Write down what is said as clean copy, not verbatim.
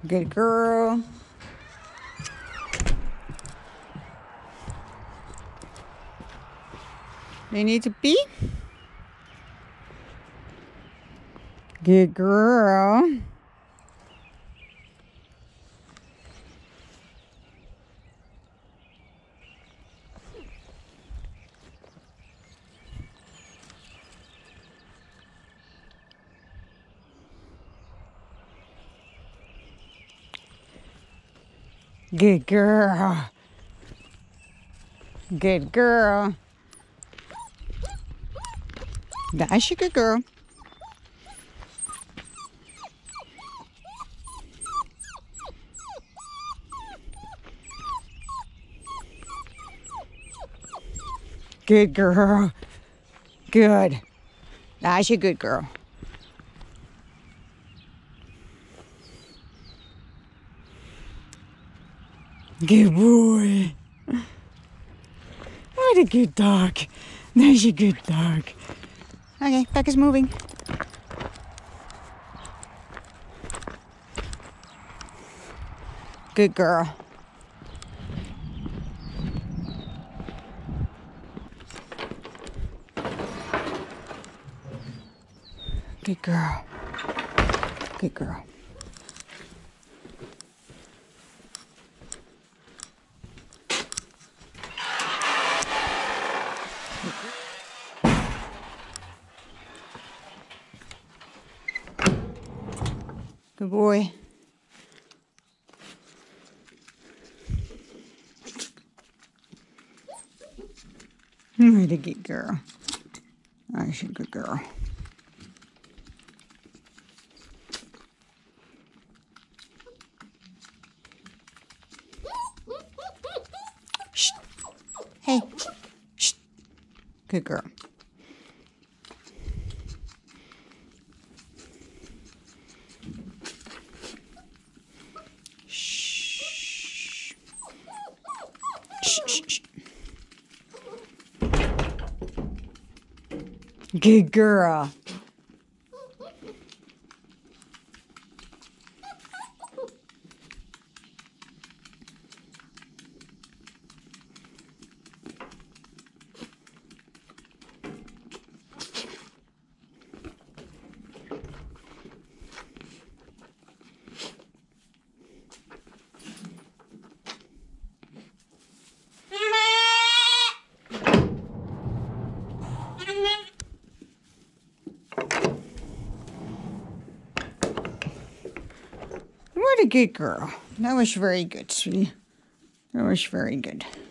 Good girl. You need to pee? Good girl. Good girl. Good girl. That's a good girl. Good girl. Good. That's a good girl. Good boy. What a good dog. That's a good dog. Okay, Becca's moving. Good girl. Good girl. Good girl. Good boy. What a good girl. That's a good girl. Shh. Hey. Shh. Good girl. Shh. Shh, shh, shh. Good girl. What a good girl. That was very good, sweetie. That was very good.